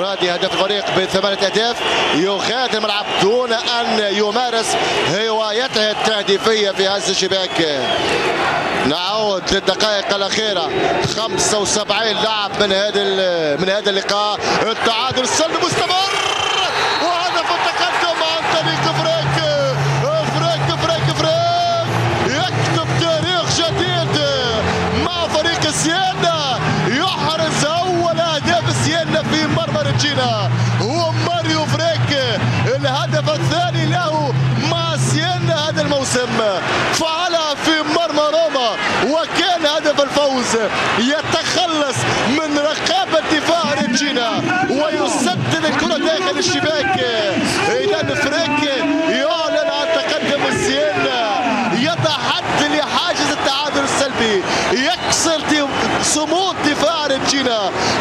رادي هدف الفريق ب8 أهداف، يغادر الملعب دون أن يمارس هوايته التهديفية في هز الشباك. نعود للدقائق الأخيرة، 75 لاعب من هذا اللقاء. التعادل السلبي مستمر وهدف التقدم عن طريق فريق يكتب تاريخ جديد مع فريق سيانا، يحرز أول أهداف سيانا في مرمى رجينا هو ماريو فريك، الهدف الثاني له مع سيانا هذا الموسم، فعلها في مرمى روما وكان هدف الفوز. يتخلص من رقابة دفاع رجينا ويسدد الكرة داخل الشباك. إذا فريك يعلن عن تقدم سيانا، يتحدى لحاجز التعادل السلبي، يكسر صمود دفاع رجينا